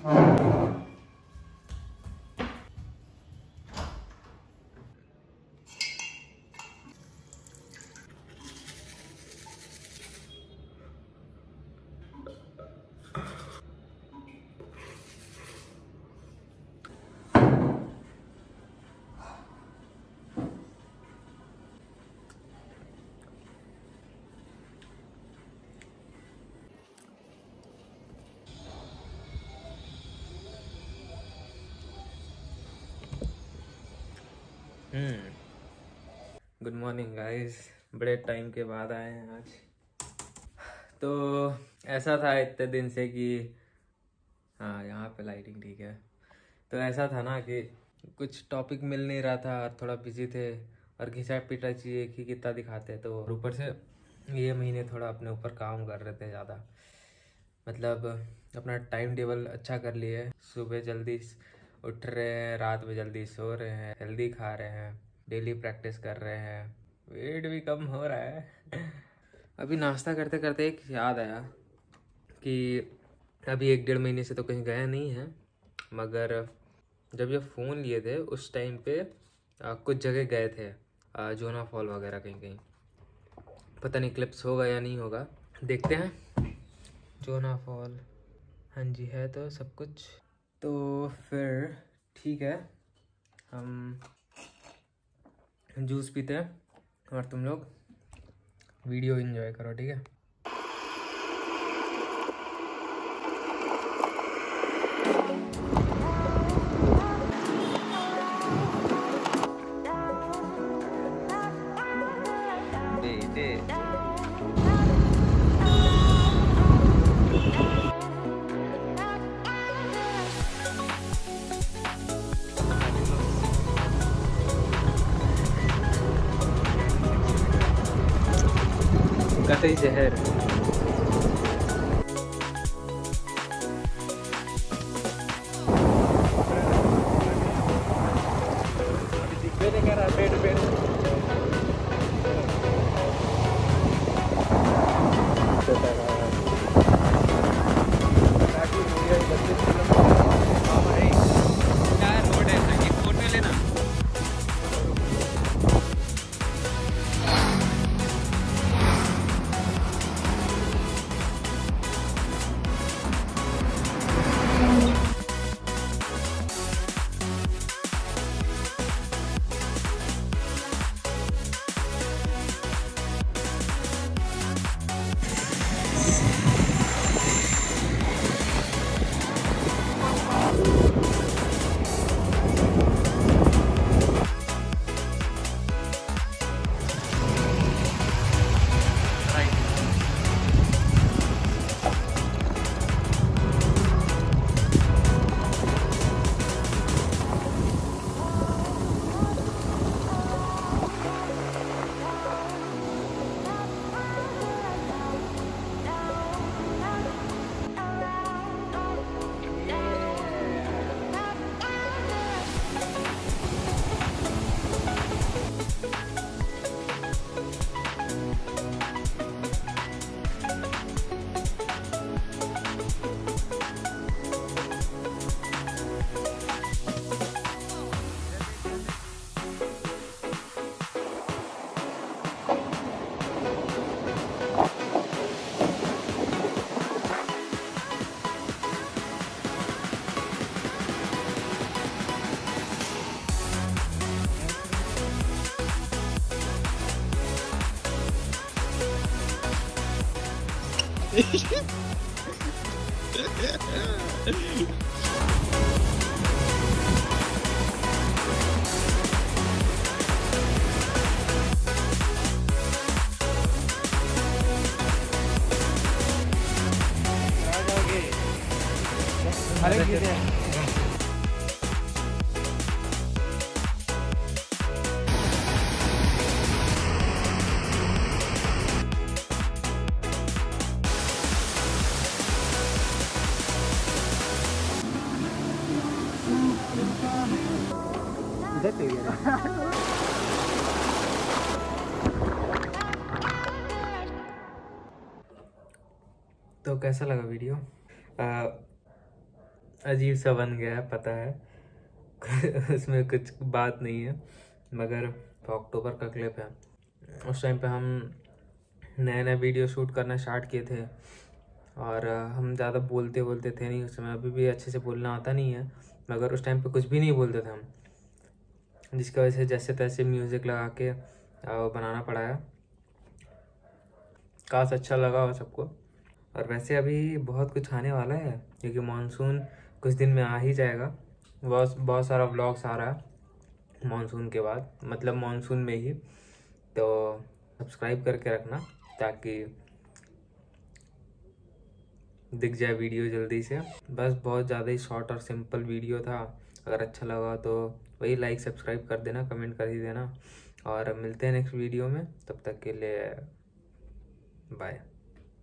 Good morning guys, बड़े time के बाद आए हैं आज। तो ऐसा था इतने दिन से कि हाँ, यहाँ पे लाइटिंग ठीक है। तो ऐसा था ना कि कुछ टॉपिक मिल नहीं रहा था और थोड़ा बिजी थे और घिंचा पिटा चाहिए कि कितना दिखाते। तो ऊपर से ये महीने थोड़ा अपने ऊपर काम कर रहे थे ज़्यादा, मतलब अपना टाइम टेबल अच्छा कर लिए। सुबह जल्दी उठ रहे हैं, रात में जल्दी सो रहे हैं, हेल्दी खा रहे हैं, डेली प्रैक्टिस कर रहे हैं, वेट भी कम हो रहा है। अभी नाश्ता करते करते एक याद आया कि अभी 1-1.5 महीने से तो कहीं गया नहीं है, मगर जब ये फ़ोन लिए थे उस टाइम पे कुछ जगह गए थे, जोना फॉल वगैरह कहीं कहीं। पता नहीं क्लिप्स होगा या नहीं होगा, देखते हैं। जोना फॉल, हाँ जी है तो सब कुछ। तो फिर ठीक है, हम जूस पीते हैं और तुम लोग वीडियो एंजॉय करो, ठीक है। कतई जहर तो कैसा लगा वीडियो? अजीब सा बन गया है, पता है। उसमें कुछ बात नहीं है, मगर अक्टूबर का क्लिप है। उस टाइम पे हम नए नए वीडियो शूट करना स्टार्ट किए थे और हम ज़्यादा बोलते बोलते थे नहीं उस समय। अभी भी अच्छे से बोलना आता नहीं है, मगर उस टाइम पे कुछ भी नहीं बोलते थे हम, जिसकी वजह से जैसे तैसे म्यूज़िक लगा के बनाना पड़ा है। काश अच्छा लगा हो सबको। और वैसे अभी बहुत कुछ आने वाला है, क्योंकि मानसून कुछ दिन में आ ही जाएगा। बहुत बहुत सारा व्लॉग्स आ रहा है मानसून के बाद, मतलब मानसून में ही। तो सब्सक्राइब करके रखना ताकि दिख जाए वीडियो जल्दी से। बस बहुत ज़्यादा ही शॉर्ट और सिंपल वीडियो था। अगर अच्छा लगा तो वही लाइक सब्सक्राइब कर देना, कमेंट कर ही देना। और मिलते हैं नेक्स्ट वीडियो में, तब तक के लिए बाय।